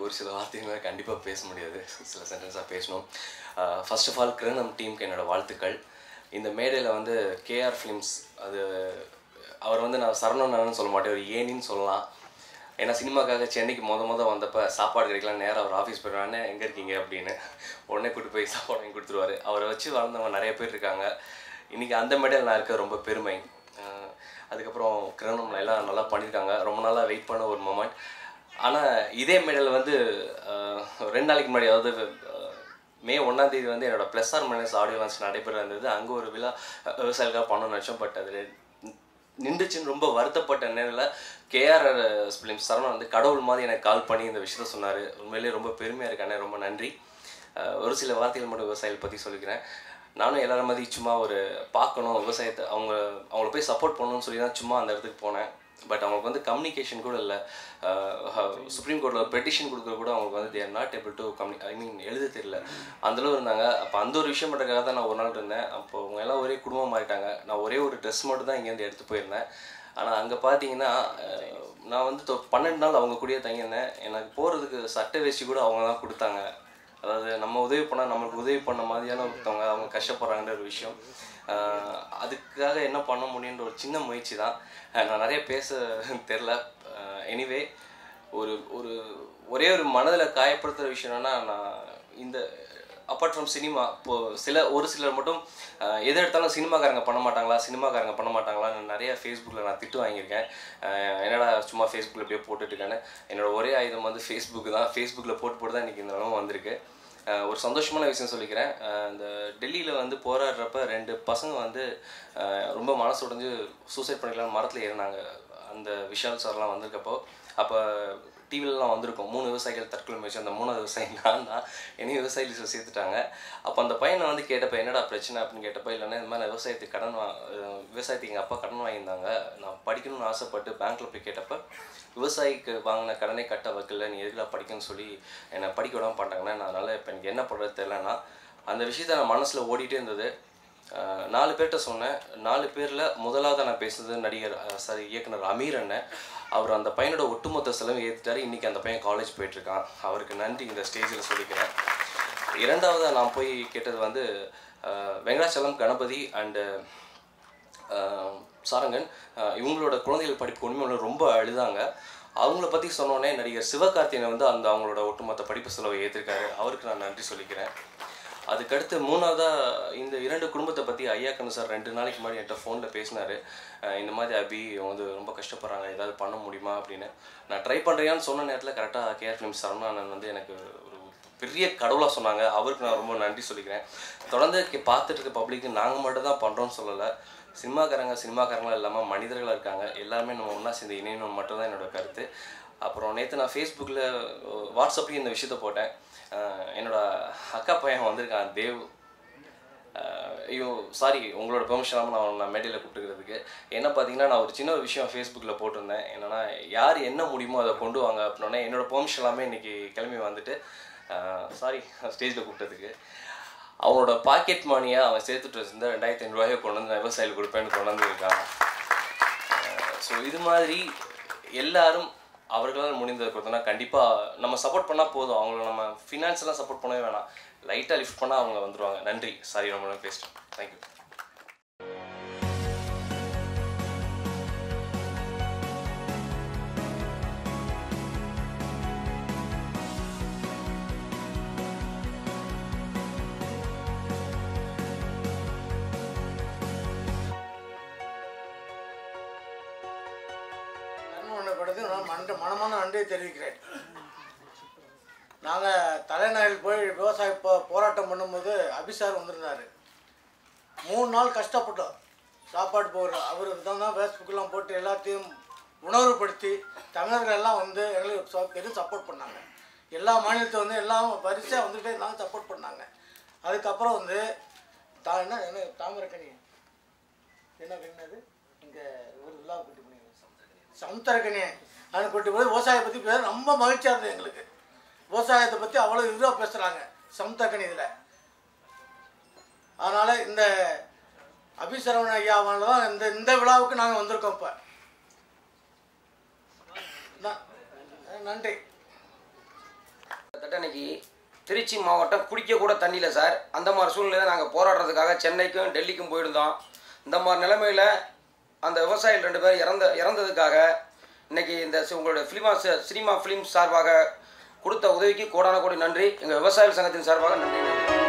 ஒரு சில வார்த்தைகளை கண்டிப்பாக பேச முடியாது, சில சென்டென்ஸாக பேசணும். ஃபர்ஸ்ட் ஆஃப் ஆல் கிரகணம் டீமுக்கு என்னோடய வாழ்த்துக்கள். இந்த மேடையில் வந்து கேஆர் ஃபிலிம்ஸ், அது அவர் வந்து நான் சரவணன்னு சொல்ல மாட்டேன், ஒரு ஏனின்னு சொல்லலாம். ஏன்னா சினிமாக்காக சென்னைக்கு வந்தப்போ சாப்பாடு கிடைக்கலாம், நேராக அவர் ஆஃபீஸ் போயிடுவானே, எங்கே இருக்கீங்க அப்படின்னு உடனே கூப்பிட்டு போய் சாப்பாடு வாங்கி கொடுத்துருவார். அவரை வச்சு வளர்ந்தவங்க நிறைய பேர் இருக்காங்க. இன்றைக்கி அந்த மேடையில் நான் இருக்க ரொம்ப பெருமை. அதுக்கப்புறம் கிரகணம்ல எல்லாம் நல்லா பண்ணியிருக்காங்க. ரொம்ப நாளாக வெயிட் பண்ண ஒரு மொமெண்ட். ஆனால் இதே மேடையில் வந்து 2 நாளைக்கு முன்னாடி, அதாவது மே 1ஆம் தேதி வந்து என்னோடய plus or minus audio launch நடைபெற இருந்தது. அங்கே ஒரு விழா விவசாயிகளுக்காக பண்ணணும்னு நினச்சோம். பட் அது நின்றுச்சுன்னு ரொம்ப வருத்தப்பட்ட நேரில் கேஆர் ஃபிலிம்ஸ் சரவணன் வந்து கடவுள் மாதிரி எனக்கு கால் பண்ணி இந்த விஷயத்த சொன்னார். உண்மையிலேயே ரொம்ப பெருமையாக இருக்கானே, ரொம்ப நன்றி. ஒரு சில வார்த்தைகள் மட்டும் விவசாயிகள் பற்றி சொல்லிக்கிறேன். நானும் எல்லாரும் மாதிரி சும்மா ஒரு பார்க்கணும், விவசாயத்தை அவங்கள போய் சப்போர்ட் பண்ணணும்னு சொல்லி தான் சும்மா அந்த இடத்துக்கு போனேன். பட் அவங்களுக்கு வந்து கம்யூனிகேஷன் கூட இல்லை. சுப்ரீம் கோர்ட்டில் பெட்டிஷன் கொடுக்குற கூட அவங்களுக்கு வந்து தேர் நாட் ஏபிள் டு எழுத தெரியல, அந்தளவு இருந்தாங்க. அப்போ அந்த ஒரு விஷயம் மட்டுக்காக தான் நான் ஒரு நாள் இருந்தேன். அப்போ அவங்க எல்லாம் ஒரே குடும்பம் மாறிட்டாங்க. நான் ஒரே ஒரு ட்ரெஸ் மட்டும் தான் இங்கேருந்து எடுத்து போயிருந்தேன். ஆனால் அங்கே பார்த்தீங்கன்னா நான் வந்து 12 நாள் அவங்க கூடயே தங்கியிருந்தேன். எனக்கு போகிறதுக்கு சட்டை வேஷ்டி கூட அவங்க தான் கொடுத்தாங்க. அதாவது நம்ம உதவி பண்ணால் நம்மளுக்கு உதவி பண்ண மாதிரியான ஒருத்தவங்க, அவங்க கஷ்டப்படுறாங்கன்ற ஒரு விஷயம். அதுக்காக என்ன பண்ண முடியுன்ற ஒரு சின்ன முயற்சி தான். நான் நிறைய பேச தெரில. எனிவே ஒரே ஒரு மனதில் காயப்படுத்துகிற விஷயம் என்னென்னா, நான் இந்த அப்பார்ட் ஃப்ரம் சினிமா, இப்போது ஒரு சிலர் மட்டும் எதை எடுத்தாலும் சினிமாக்காரங்க பண்ண மாட்டாங்களான்னு நிறைய ஃபேஸ்புக்கில் நான் திட்டு வாங்கியிருக்கேன். என்னடா சும்மா ஃபேஸ்புக்கில் எப்படியோ போட்டுட்ருக்கேன்னு. என்னோடய ஒரே ஆயுதம் வந்து ஃபேஸ்புக்கு தான். ஃபேஸ்புக்கில் போட்டு தான் இன்றைக்கி இந்த நிலமும் வந்திருக்கு. ஒரு சந்தோஷமான விஷயம் சொல்லிக்கிறேன். இந்த டெல்லியில் வந்து போராடுறப்ப 2 பசங்க வந்து ரொம்ப மனசு உடைஞ்சு சூசைட் பண்ணிக்கலாம்னு மரத்தில் ஏறினாங்க. அந்த விஷால் சார்லாம் வந்திருக்கப்போ அப்போ டிவிலலாம் வந்திருக்கோம். 3 விவசாயிகள் தற்கொலை முயற்சி. அந்த 3வது விவசாயி நான் தான். என்னையும் விவசாய லிஸ்ட்டில் சேர்த்துட்டாங்க. அப்போ அந்த பையனை வந்து கேட்டப்போ என்னடா பிரச்சனை அப்படின்னு கேட்டப்போ, இல்லைன்னா இந்த மாதிரி விவசாயத்துக்கு எங்கள் அப்பா கடன் வாங்கியிருந்தாங்க, நான் படிக்கணும்னு ஆசைப்பட்டு பேங்க்கில் போய் கேட்டப்போ விவசாயிக்கு வாங்கின கடனை கட்ட வைக்கல, நீ எதுக்குலாம் படிக்கணும்னு சொல்லி என்னை படிக்க விடாமல் பண்ணிட்டாங்கன்னா, நான் அதனால் இப்போ எனக்கு என்ன பண்ணுறது தெரியலன்னா, அந்த விஷயத்த நான் மனசில் ஓடிட்டே இருந்தது. 4 பேர்கிட்ட சொன்னேன். 4 பேரில் முதலாவது நான் பேசுனது இயக்குனர் அமீர் அண்ணன். அவர் அந்த பையனோட ஒட்டுமொத்த செலவு ஏற்றுட்டார். இன்றைக்கி அந்த பையன் காலேஜ் போயிட்டுருக்கான். அவருக்கு நன்றி இந்த ஸ்டேஜில் சொல்லிக்கிறேன். 2வது நான் போய் கேட்டது வந்து வெங்கடாச்சலம், கணபதி அண்டு சாரங்கன். இவங்களோட குழந்தைகள் படிப்பு உண்மையில ரொம்ப அழுதாங்க. அவங்கள பற்றி சொன்னோன்னே நடிகர் சிவகார்த்திகேயன் வந்து அவங்களோட ஒட்டுமொத்த படிப்பு செலவை ஏற்றிருக்காரு. அவருக்கு நான் நன்றி சொல்லிக்கிறேன். அதுக்கடுத்து 3வதாக இந்த 2 குடும்பத்தை பற்றி ஐயாக்கண்ணு சார் 2 நாளைக்கு முன்னாடி என்கிட்ட ஃபோனில் பேசினார். இந்த மாதிரி அபி வந்து ரொம்ப கஷ்டப்படுறாங்க, ஏதாவது பண்ண முடியுமா அப்படின்னு. நான் ட்ரை பண்ணுறேன்னு சொன்ன நேரத்தில் கரெக்டாக கேஆர் ஃபிலிம்ஸ் சரவணன் வந்து எனக்கு ஒரு பெரிய கடவுளாக சொன்னாங்க. அவருக்கு நான் ரொம்ப நன்றி சொல்லிக்கிறேன். தொடர்ந்து பார்த்துட்டு இருக்க பப்ளிக்கு நாங்கள் மட்டும் தான் பண்ணுறோன்னு சொல்லலை. சினிமாக்காரங்களாம் இல்லாமல் மனிதர்களாக இருக்காங்க. எல்லாருமே நம்ம ஒன்றா சேர்ந்து இணையணும் மட்டும்தான் என்னோடய கருத்து. அப்புறம் நேற்று நான் ஃபேஸ்புக்கில் வாட்ஸ்அப்லேயும் இந்த விஷயத்த போட்டேன். என்னோடய அக்கா பையன் வந்திருக்கான், தேவ். ஐயோ சாரி, உங்களோட பெர்மிஷன் இல்லாமல் நான் மேடையில் கூப்பிட்டுக்கிறதுக்கு. என்ன பார்த்தீங்கன்னா, நான் ஒரு சின்ன விஷயம் ஃபேஸ்புக்கில் போட்டிருந்தேன். என்னென்னா, யார் என்ன முடியுமோ அதை கொண்டு வாங்க அப்படின்னோடனே என்னோடய பெர்மிஷன் எல்லாமே இன்றைக்கி கிளம்பி வந்துட்டு, சாரி ஸ்டேஜில் கூப்பிட்டதுக்கு. அவனோட பாக்கெட் மணியாக அவன் சேர்த்துட்டு இருந்தால் 2500 ரூபாயை கொண்டு வந்து விவசாயிகள் கொடுப்பேன்னு கொண்டு வந்துருக்கான். ஸோ இது மாதிரி எல்லாரும் அவர்களால் முடிந்ததை கொடுத்தோன்னா கண்டிப்பாக நம்ம சப்போர்ட் பண்ணால் போதும். அவங்கள நம்ம ஃபினான்ஷியலாக சப்போர்ட் பண்ணவே வேணாம், லைட்டாக லிஃப்ட் பண்ணால் அவங்க வந்துடுவாங்க. நன்றி. சாரி ரொம்ப நேரம் பேசிட்டேன். தேங்க்யூ. மனமான நன்றியை தெரிவிக்கிறேன். நாங்கள் தலைநகரில் போய் விவசாய போராட்டம் பண்ணும்போது அபி சார் வந்திருந்தார். 3 நாள் கஷ்டப்பட்டோம் சாப்பாடு போகிற. அவர் தான் ஃபேஸ்புக்கெலாம் போட்டு எல்லாத்தையும் உணர்வுபடுத்தி தமிழர்கள் எல்லாம் வந்து எங்களுக்கு பெரிய சப்போர்ட் பண்ணாங்க. எல்லா மாநிலத்தை வந்து எல்லாம் வரிசையாக வந்துகிட்டே இருந்தாங்க, சப்போர்ட் பண்ணாங்க. அதுக்கப்புறம் வந்து என்ன தாமரக்கனி என்ன கண்ணது இங்கே ஒரு விழா கூட்டி பண்ணி சமுத்திரக்கனி அதை கூட்டி போய் விவசாயத்தை பற்றி பேச ரொம்ப மகிழ்ச்சியாக இருந்தது எங்களுக்கு. விவசாயத்தை பற்றி அவ்வளோ இதுவாக பேசுகிறாங்க சமுத்திரக்கனி இதில். அதனால் இந்த அபி சரவணன் ஐயாவால் தான் இந்த விழாவுக்கு நாங்கள் வந்திருக்கோம். இப்போ நன்றி. கிட்டத்தட்ட இன்னைக்கு திருச்சி மாவட்டம் குடிக்க கூட தண்ணியில் சார் அந்த மாதிரி சூழ்நிலையில் நாங்கள் போராடுறதுக்காக சென்னைக்கும் டெல்லிக்கும் போயிருந்தோம். இந்த மாதிரி நிலைமையில் அந்த விவசாயிகள் 2 பேர் இறந்ததுக்காக இன்றைக்கி இந்த உங்களுடைய சினிமா ஃபிலிம்ஸ் சார்பாக கொடுத்த உதவிக்கு கோடான கோடி நன்றி. எங்கள் விவசாயிகள் சங்கத்தின் சார்பாக நன்றி.